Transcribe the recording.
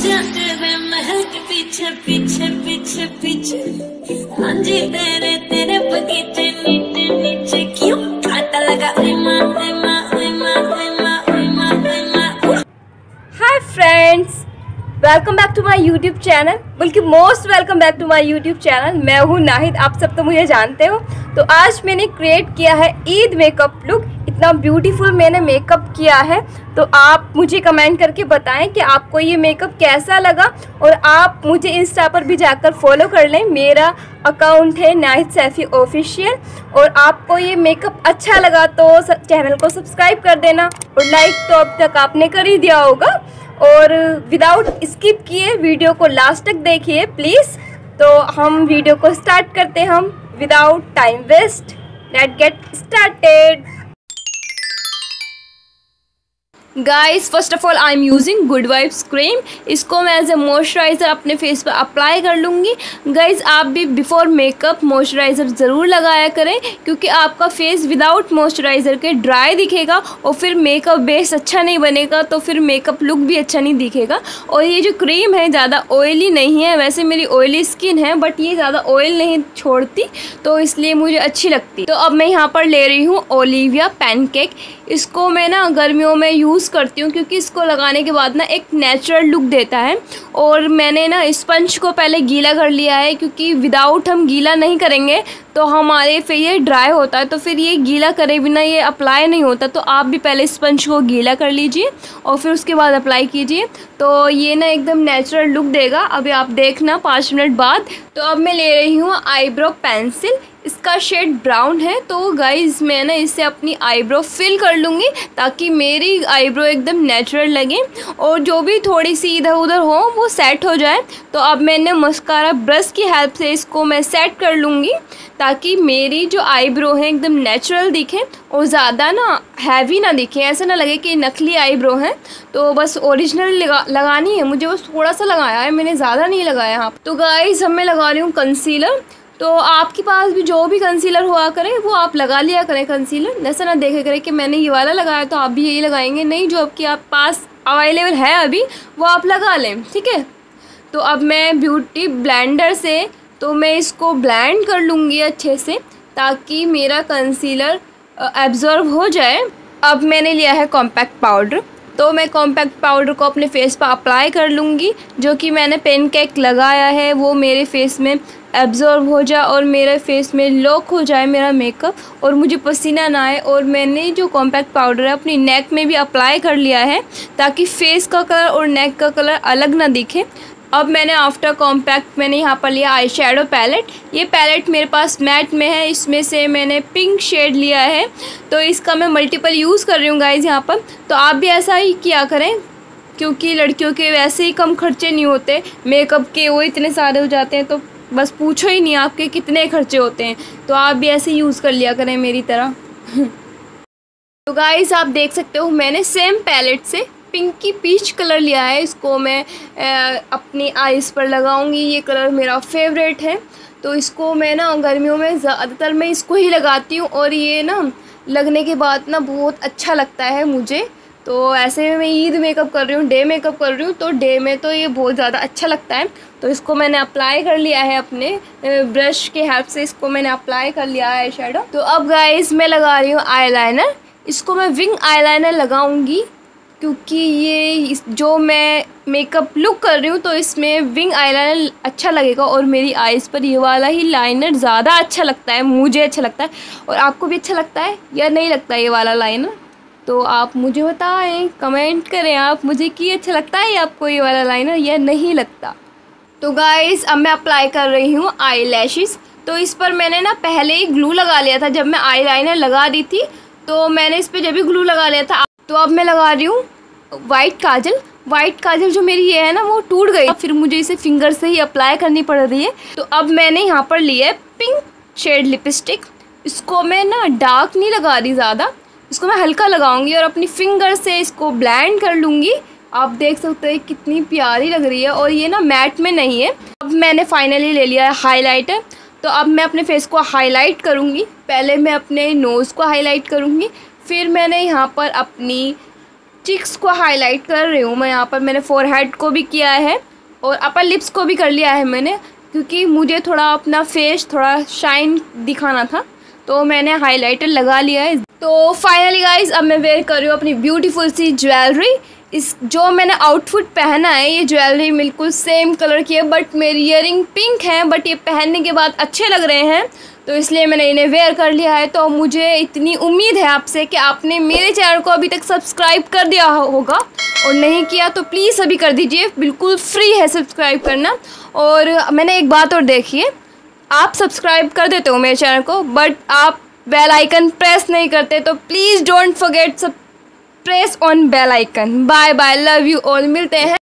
तेरे महल के पीछे पीछे पीछे पीछे, हाँ जी तेरे तेरे बगीचे नीचे नीचे, क्यों काटा लगा ओए माँ ओए माँ ओए माँ ओए माँ ओए माँ ओए माँ। Hi friends, welcome back to my YouTube channel, बल्कि most welcome back to my YouTube channel. मैं हूँ नाहिद, आप सब तो मुझे जानते हो। तो आज मैंने क्रिएट किया है ईद मेकअप लुक। इतना ब्यूटीफुल मैंने मेकअप किया है, तो आप मुझे कमेंट करके बताएं कि आपको ये मेकअप कैसा लगा। और आप मुझे इंस्टा पर भी जाकर फॉलो कर लें, मेरा अकाउंट है नाहिद सैफी ऑफिशियल। और आपको ये मेकअप अच्छा लगा तो चैनल को सब्सक्राइब कर देना, और लाइक तो अब तक आपने कर ही दिया होगा। और विदाउट स्किप किए वीडियो को लास्ट तक देखिए प्लीज़। तो हम वीडियो को स्टार्ट करते हैं, हम without time waste. Let's get started. Guys, first of all I am using good vibes cream. इसको मैं एज ए मॉइस्चराइज़र अपने फेस पर अप्लाई कर लूँगी। गाइस, आप भी बिफोर मेकअप मॉइस्चराइज़र ज़रूर लगाया करें, क्योंकि आपका फेस विदाउट मॉइस्चराइज़र के ड्राई दिखेगा और फिर मेकअप बेस अच्छा नहीं बनेगा, तो फिर मेकअप लुक भी अच्छा नहीं दिखेगा। और ये जो क्रीम है ज़्यादा ऑयली नहीं है, वैसे मेरी ऑयली स्किन है बट ये ज़्यादा ऑयल नहीं छोड़ती, तो इसलिए मुझे अच्छी लगती। तो अब मैं यहाँ पर ले रही हूँ ओलिविया पैनकेक। इसको मैं ना गर्मियों में यूज़ करती हूँ, क्योंकि इसको लगाने के बाद ना एक नेचुरल लुक देता है। और मैंने ना स्पंज को पहले गीला कर लिया है, क्योंकि विदाउट हम गीला नहीं करेंगे तो हमारे फेस ये ड्राई होता है, तो फिर ये गीला करे बिना ये अप्लाई नहीं होता। तो आप भी पहले स्पंज को गीला कर लीजिए और फिर उसके बाद अप्लाई कीजिए, तो ये ना एकदम नेचुरल लुक देगा। अभी आप देखना 5 मिनट बाद। तो अब मैं ले रही हूँ आईब्रो पेंसिल। इसका शेड ब्राउन है, तो गाइस मैं ना इससे अपनी आईब्रो फिल कर लूँगी, ताकि मेरी आईब्रो एकदम नेचुरल लगे और जो भी थोड़ी सी इधर उधर हो वो सेट हो जाए। तो अब मैंने मस्कारा ब्रश की हेल्प से इसको मैं सेट कर लूँगी, ताकि मेरी जो आईब्रो है एकदम नेचुरल दिखे और ज़्यादा ना हैवी ना दिखे, ऐसा ना लगे कि नकली आईब्रो है। तो बस ओरिजिनल लगानी है मुझे, बस थोड़ा सा लगाया है मैंने, ज़्यादा नहीं लगाया यहाँ। तो गाइस, अब मैं लगा रही हूँ कंसीलर। तो आपके पास भी जो भी कंसीलर हुआ करे वो आप लगा लिया करें कंसीलर। ऐसा ना देखे करें कि मैंने ये वाला लगाया तो आप भी यही लगाएंगे, नहीं, जो आपके आप पास अवेलेबल है अभी वो आप लगा लें, ठीक है। तो अब मैं ब्यूटी ब्लेंडर से तो मैं इसको ब्लेंड कर लूँगी अच्छे से, ताकि मेरा कंसीलर एब्जॉर्ब हो जाए। अब मैंने लिया है कॉम्पैक्ट पाउडर, तो मैं कॉम्पैक्ट पाउडर को अपने फेस पर अप्लाई कर लूँगी। जो कि मैंने पैनकेक लगाया है वो मेरे फेस में एब्जॉर्ब हो जाए और मेरे फेस में लॉक हो जाए मेरा मेकअप, और मुझे पसीना ना आए। और मैंने जो कॉम्पैक्ट पाउडर है अपनी नेक में भी अप्लाई कर लिया है, ताकि फेस का कलर और नेक का कलर अलग ना दिखे। अब मैंने आफ्टर कॉम्पैक्ट मैंने यहाँ पर लिया आई शेडो पैलेट। ये पैलेट मेरे पास मैट में है, इसमें से मैंने पिंक शेड लिया है, तो इसका मैं मल्टीपल यूज़ कर रही हूँ गाइज यहाँ पर। तो आप भी ऐसा ही किया करें, क्योंकि लड़कियों के वैसे ही कम खर्चे नहीं होते मेकअप के, वो इतने सारे हो जाते हैं तो बस पूछो ही नहीं आपके कितने खर्चे होते हैं। तो आप भी ऐसे यूज़ कर लिया करें मेरी तरह। तो गाइस, आप देख सकते हो मैंने सेम पैलेट से पिंकी पीच कलर लिया है। इसको मैं अपनी आईज़ पर लगाऊंगी। ये कलर मेरा फेवरेट है, तो इसको मैं ना गर्मियों में ज़्यादातर मैं इसको ही लगाती हूँ, और ये ना लगने के बाद ना बहुत अच्छा लगता है मुझे। तो ऐसे में मैं ईद मेकअप कर रही हूँ, डे मेकअप कर रही हूँ, तो डे में तो ये बहुत ज़्यादा अच्छा लगता है। तो इसको मैंने अप्लाई कर लिया है अपने ब्रश के हेल्प से, इसको मैंने अप्लाई कर लिया है आई शेडो। तो अब गाइस मैं लगा रही हूँ आईलाइनर। इसको मैं विंग आईलाइनर लगाऊंगी, क्योंकि ये जो मैं मेकअप लुक कर रही हूँ तो इसमें विंग आईलाइनर अच्छा लगेगा, और मेरी आईज़ पर ये वाला ही लाइनर ज़्यादा अच्छा लगता है, मुझे अच्छा लगता है। और आपको भी अच्छा लगता है या नहीं लगता ये वाला लाइनर, तो आप मुझे बताएं, कमेंट करें आप मुझे कि अच्छा लगता है आपको ये वाला लाइनर या नहीं लगता। तो गाइस, अब मैं अप्लाई कर रही हूँ आई लैशेज़। तो इस पर मैंने ना पहले ही ग्लू लगा लिया था, जब मैं आई लाइनर लगा दी थी तो मैंने इस पर जब भी ग्लू लगा लिया था। तो अब मैं लगा रही हूँ वाइट काजल। वाइट काजल जो मेरी ये है ना वो टूट गई, फिर मुझे इसे फिंगर से ही अप्लाई करनी पड़ रही है। तो अब मैंने यहाँ पर ली है पिंक शेड लिपस्टिक। इसको मैं ना डार्क नहीं लगा रही ज़्यादा, इसको मैं हल्का लगाऊंगी और अपनी फिंगर से इसको ब्लेंड कर लूँगी। आप देख सकते हैं कितनी प्यारी लग रही है, और ये ना मैट में नहीं है। अब मैंने फाइनली ले लिया है हाइलाइटर। तो अब मैं अपने फेस को हाईलाइट करूँगी। पहले मैं अपने नोज़ को हाईलाइट करूँगी, फिर मैंने यहाँ पर अपनी चिक्स को हाईलाइट कर रही हूँ मैं यहाँ पर। मैंने फोरहेड को भी किया है और अपर लिप्स को भी कर लिया है मैंने, क्योंकि मुझे थोड़ा अपना फेस थोड़ा शाइन दिखाना था, तो मैंने हाइलाइटर लगा लिया है। तो फाइनली गाइज अब मैं वेयर कर रही हूँ अपनी ब्यूटीफुल सी ज्वेलरी। इस जो मैंने आउटफिट पहना है ये ज्वेलरी बिल्कुल सेम कलर की है, बट मेरी ईयरिंग पिंक है, बट ये पहनने के बाद अच्छे लग रहे हैं, तो इसलिए मैंने इन्हें वेयर कर लिया है। तो मुझे इतनी उम्मीद है आपसे कि आपने मेरे चैनल को अभी तक सब्सक्राइब कर दिया होगा, और नहीं किया तो प्लीज़ अभी कर दीजिए, बिल्कुल फ्री है सब्सक्राइब करना। और मैंने एक बात और देखी है, आप सब्सक्राइब कर देते हो मेरे चैनल को, बट आप बेल आइकन प्रेस नहीं करते, तो please don't forget press on bell icon. Bye bye, love you all, मिलते हैं।